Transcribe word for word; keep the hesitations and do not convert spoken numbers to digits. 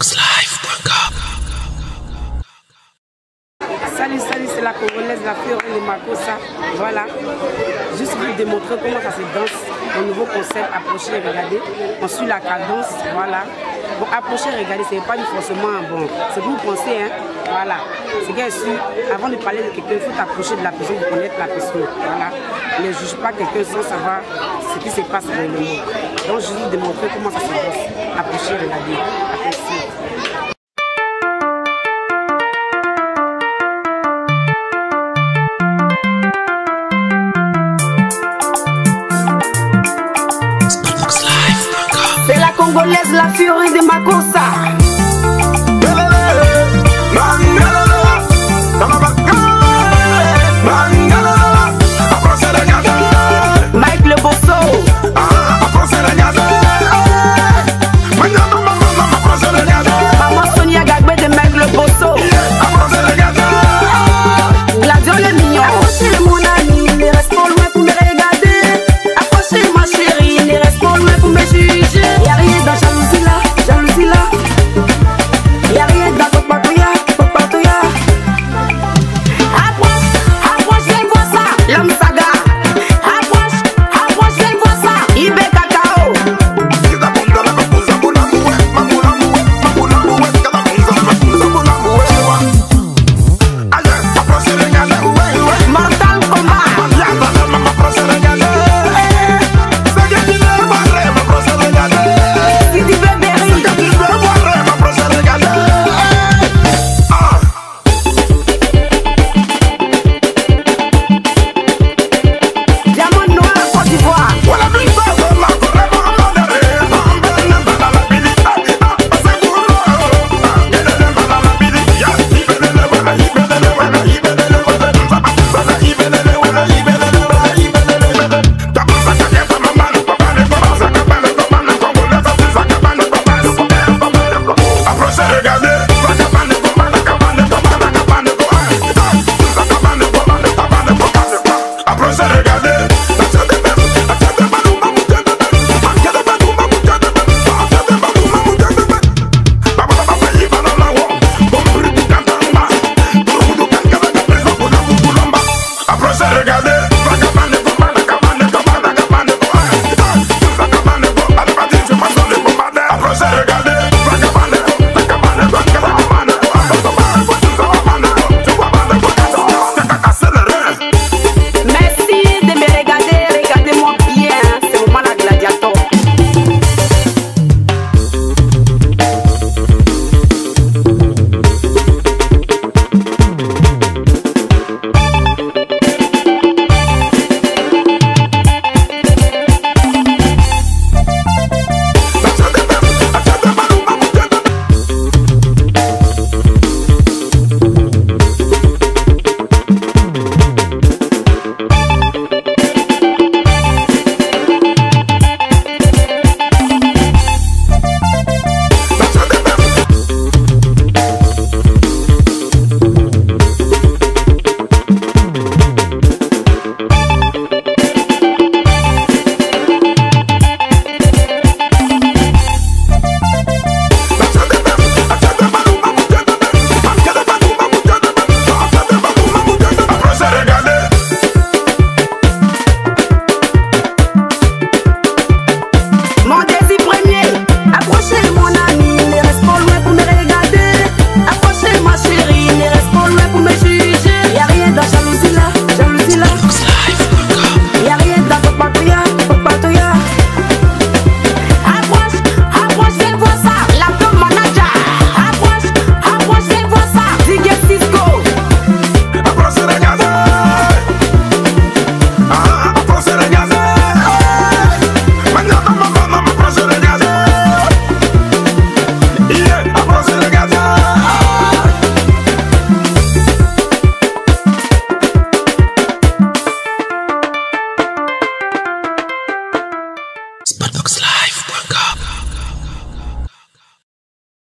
Speedbox Live point com. Salut, salut, c'est la Congolaise, la Fiorine de Makossa. Voilà, juste pour vous démontrer comment ça se danse. Mon nouveau concept, approcher et regarder. On suit la cadence, voilà. Bon, approcher et regarder, c'est pas du forcément bon. C'est que vous pensez, hein. Voilà. C'est bien sûr, avant de parler de quelqu'un, il faut t'approcher de la personne pour connaître la personne. Voilà. Ne juge pas quelqu'un sans savoir ce qui se passe dans le monde. Donc, je vais vous démontrer comment ça se danse. Approcher et regarder. Apprécier. Speedbox Live point com. C'est la Congolaise, la Fiorine de Makossa.